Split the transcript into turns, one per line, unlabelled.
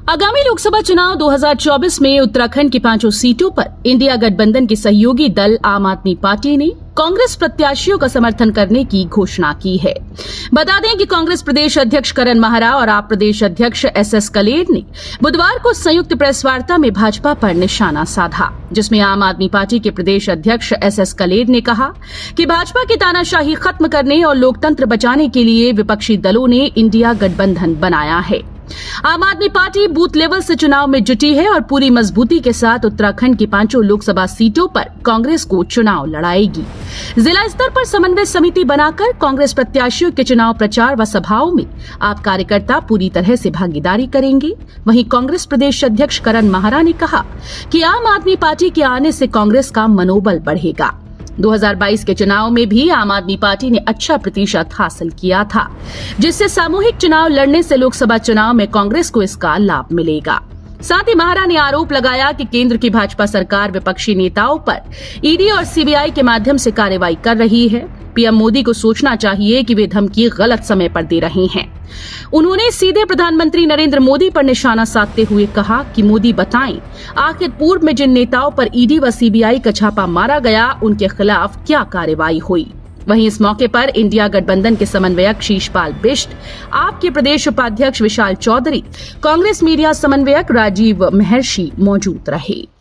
आगामी लोकसभा चुनाव 2024 में उत्तराखंड की 5 सीटों पर इंडिया गठबंधन के सहयोगी दल आम आदमी पार्टी ने कांग्रेस प्रत्याशियों का समर्थन करने की घोषणा की है। बता दें कि कांग्रेस प्रदेश अध्यक्ष करण माहरा और आप प्रदेश अध्यक्ष एसएस कलेर ने बुधवार को संयुक्त प्रेस वार्ता में भाजपा पर निशाना साधा, जिसमें आम आदमी पार्टी के प्रदेश अध्यक्ष एसएस कलेर ने कहा कि भाजपा की तानाशाही खत्म करने और लोकतंत्र बचाने के लिए विपक्षी दलों ने इंडिया गठबंधन बनाया है। आम आदमी पार्टी बूथ लेवल से चुनाव में जुटी है और पूरी मजबूती के साथ उत्तराखंड की 5 लोकसभा सीटों पर कांग्रेस को चुनाव लड़ाएगी। जिला स्तर पर समन्वय समिति बनाकर कांग्रेस प्रत्याशियों के चुनाव प्रचार व सभाओं में आप कार्यकर्ता पूरी तरह से भागीदारी करेंगे। वहीं कांग्रेस प्रदेश अध्यक्ष करण माहरा ने कहा कि आम आदमी पार्टी के आने से कांग्रेस का मनोबल बढ़ेगा। 2022 के चुनाव में भी आम आदमी पार्टी ने अच्छा प्रतिशत हासिल किया था, जिससे सामूहिक चुनाव लड़ने से लोकसभा चुनाव में कांग्रेस को इसका लाभ मिलेगा। साथ ही माहरा ने आरोप लगाया कि केंद्र की भाजपा सरकार विपक्षी नेताओं पर ईडी और सीबीआई के माध्यम से कार्रवाई कर रही है। पीएम मोदी को सोचना चाहिए कि वे धमकी गलत समय पर दे रहे हैं। उन्होंने सीधे प्रधानमंत्री नरेंद्र मोदी पर निशाना साधते हुए कहा कि मोदी बताएं, आखिर पूर्व में जिन नेताओं पर ईडी व सीबीआई का छापा मारा गया, उनके खिलाफ क्या कार्रवाई हुई। वहीं इस मौके पर इंडिया गठबंधन के समन्वयक शीशपाल बिष्ट, आपके प्रदेश उपाध्यक्ष विशाल चौधरी, कांग्रेस मीडिया समन्वयक राजीव महर्षि मौजूद रहे।